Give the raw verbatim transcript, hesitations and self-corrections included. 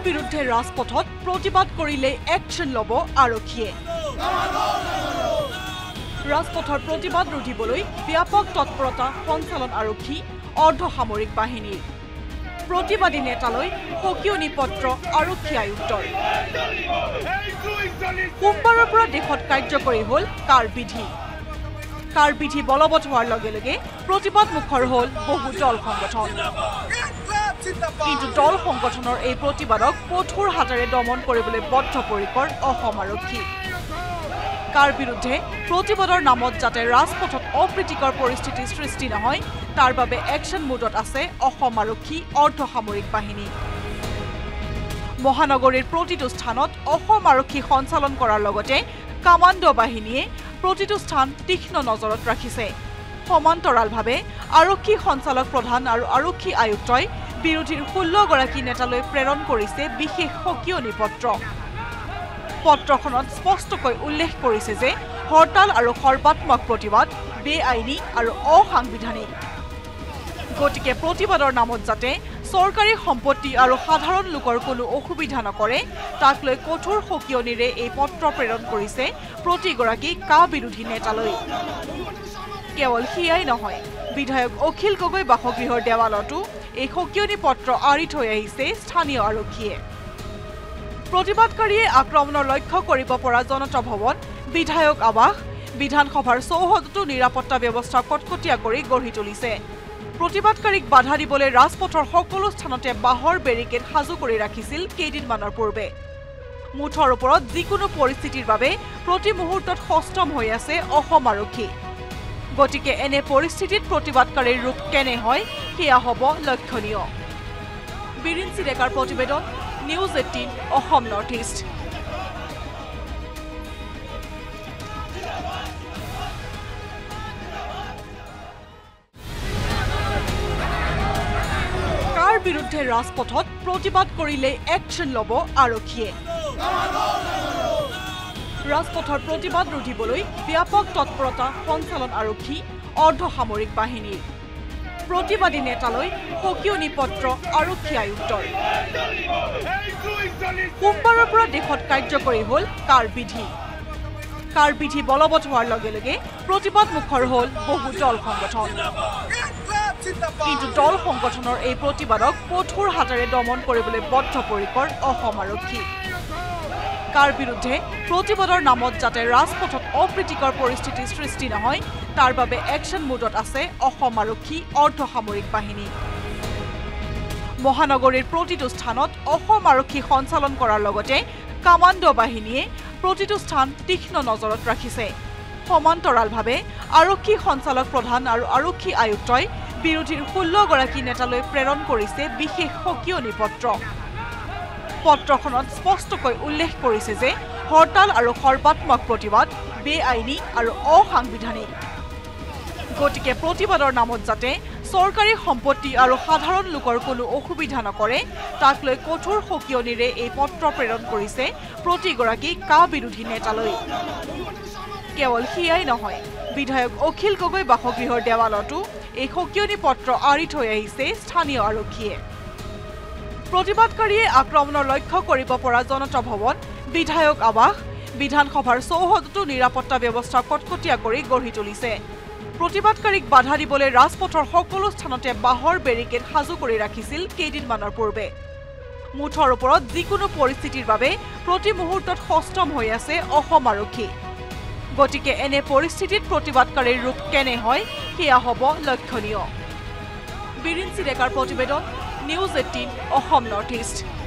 বিৰুদ্ধে ৰাজপথত প্ৰতিবাদ কৰিলে একশ্যন ল'ব আৰক্ষীয়ে ৰাজপথৰ প্ৰতিবাদ ৰুধিবলৈ ব্যাপক তৎপৰতা সঞ্চালন আৰক্ষী অৰ্ধসামৰিক বাহিনীৰ প্ৰতিবাদী নেতালৈ সকিয়নি পত্ৰ আৰক্ষী আয়ুক্তৰ সোমবাৰৰ পৰা দেশত কাৰ্যকৰী হ'ল কাৰ বিধি কাৰ বিধি বলবৎ হোৱাৰ লগে লগে প্ৰতিবাদ মুখৰ হ'ল বহু দল সংগঠন কিন্তু দল সংগঠনৰ এই প্ৰতিবাদক কঠোৰ হাতেৰে দমন কৰিবলৈ বদ্ধপৰিকৰ অসম আৰক্ষী কাৰ বিৰুদ্ধে প্ৰতিবাদৰ নামত যাতে ৰাজপথত অপ্ৰীতিকৰ পৰিস্থিতিৰ সৃষ্টি নহয় তাৰ বাবে একশ্যন মোডত আছে অসম আৰক্ষী অৰ্ধসামৰিক বাহিনী মহানগৰীৰ প্ৰতিটো স্থানত অসম আৰক্ষী সঞ্চালন কৰাৰ লগতে কামাণ্ডো বাহিনীয়ে প্ৰতিটো স্থান তীক্ষ্ণ নজৰত ৰাখিছে সমান্তৰালভাৱে আৰক্ষী সঞ্চালক প্ৰধান আৰু আৰক্ষী আয়ুক্তই বিৰোধীৰ ষোল্ল গৰাকী নেতালৈ প্ৰেৰণ কৰিছে বিশেষ সকিয়নি পত্ৰ পত্ৰখনত স্পষ্টকৈ উল্লেখ কৰিছে যে হৰতাল আৰু সৰ্বাত্মক প্ৰতিবাদ বেআইনী আৰু অসাংবিধানিক গতিকে প্ৰতিবাদৰ নামত যাতে চৰকাৰী সম্পত্তি আৰু সাধাৰণ লোকৰ কোনো অসুবিধা নকৰে তাক লৈ কঠোৰ সকিয়নিৰে এই পত্ৰ প্ৰেৰণ কৰিছে প্ৰতিগৰাকী কা বিৰোধী নেতালৈ কেৱল সিয়াই নহয় বিধায়ক অখিল গগৈ বাসগৃহৰ দেৱালতো এই সকিয়নি পত্ৰ আঁৰি থৈ আহিছে স্থানীয় আৰক্ষীয়ে প্ৰতিবাদকাৰীয়ে আক্ৰমণৰ লক্ষ্য কৰিব পৰা জনতা ভৱন বিধায়ক আৱাস বিধানসভাৰ চৌহদতো নিৰাপত্তা ব্যৱস্থা কটকটীয়া কৰি গঢ়ি তুলিছে প্ৰতিবাদকাৰীক বাধা দিবলৈ ৰাজপথৰ সকলো স্থানতে বাহৰ বেৰিকেড সাজু কৰি ৰাখিছিল কেইদিনমানৰ পূৰ্বে মুঠৰ ওপৰত যিকোনো পৰিস্থিতিৰ বাবে প্ৰতি মুহূৰ্তত সষ্টম হৈ আছে অসম আৰক্ষী গতিকে এনে পৰিস্থিতিত প্ৰতিবাদকাৰীৰ ৰূপ কেনে হয় সেয়া হ'ব লক্ষণীয় বিৰিঞ্চি ডেকাৰ প্ৰতিবেদন news eighteen Assam north east কাৰ বিৰুদ্ধে ৰাজপথত প্ৰতিবাদ কৰিলে একশ্যন ল'ব আৰক্ষীয়ে ৰাজপথৰ প্ৰতিবাদ ৰুধিবলৈ ব্যাপক তৎপৰতা সঞ্চালন আৰক্ষী অৰ্ধসামৰিক বাহিনীৰ প্ৰতিবাদী নেতালৈ সকিয়নি পত্ৰ আৰক্ষী আয়ুক্তৰ সোমবাৰৰ পৰা দেশত কাৰ্যকৰী হ'ল কাৰ বিধি কাৰ বিধি বলবৎ হোৱাৰ লগে লগে প্ৰতিবাদ মুখৰ হ'ল বহু দল সংগঠন কিন্তু দল সংগঠনৰ এই প্ৰতিবাদক কঠোৰ হাতেৰে দমন কৰিবলৈ বদ্ধপৰিকৰ অসম আৰক্ষী কাৰ বিৰুদ্ধে প্ৰতিবাদৰ নামত যাতে ৰাজপথত অপ্ৰীতিকৰ পৰিস্থিতিৰ সৃষ্টি নহয় তাৰ বাবে একশ্যন মোডত আছে অসম আৰক্ষী অৰ্ধসামৰিক বাহিনী মহানগৰীৰ প্ৰতিটো স্থানত অসম আৰক্ষী সঞ্চালন কৰাৰ লগতে কামাণ্ডো বাহিনীয়ে প্ৰতিটো স্থান তীক্ষ্ণ নজৰত ৰাখিছে সমান্তৰালভাৱে আৰক্ষী সঞ্চালক প্ৰধান আৰু আৰক্ষী আয়ুক্তই বিৰোধীৰ ষোল্ল গৰাকী নেতালৈ প্ৰেৰণ কৰিছে বিশেষ সকিয়নি পত্ৰ পত্ৰখনত স্পষ্টকৈ উল্লেখ কৰিছে যে হৰতাল আৰু সৰ্বাত্মক প্ৰতিবাদ বেআইনী আৰু অসাংবিধানিক গতিকে প্ৰতিবাদৰ নামত যাতে চৰকাৰী সম্পত্তি আৰু সাধাৰণ লোকৰ কোনো অসুবিধা নকৰে তাক লৈ কঠোৰ সকিয়নিৰে এই পত্ৰ প্ৰেৰণ কৰিছে প্ৰতিগৰাকী কা বিৰোধী নেতালৈ কেৱল সিয়াই নহয় বিধায়ক অখিল গগৈ বাসগৃহৰ দেৱালতো এই সকিয়নি পত্ৰ আঁৰি থৈ আহিছে স্থানীয় আৰক্ষীয়ে প্ৰতিবাদকাৰীয়ে আক্ৰমণৰ লক্ষ্য কৰিব পৰা জনতা ভৱন বিধায়ক আৱাস বিধানসভাৰ চৌহদতো নিৰাপত্তা ব্যৱস্থা কটকটীয়া কৰি গঢ়ি তুলিছে প্ৰতিবাদকাৰীক বাধা দিবলৈ ৰাজপথৰ সকলো স্থানতে বাহৰ বেৰিকেড সাজু কৰি ৰাখিছিল কেইদিনমানৰ পূৰ্বে মুঠৰ ওপৰত যিকোনো পৰিস্থিতিৰ বাবে প্ৰতি মুহূৰ্তত সষ্টম হৈ আছে অসম আৰক্ষী গতিকে এনে পৰিস্থিতিত প্ৰতিবাদকাৰীৰ ৰূপ কেনে হয় সেয়া হ'ব লক্ষণীয় বিৰিঞ্চি ডেকাৰ প্ৰতিবেদন news eighteen Assam north east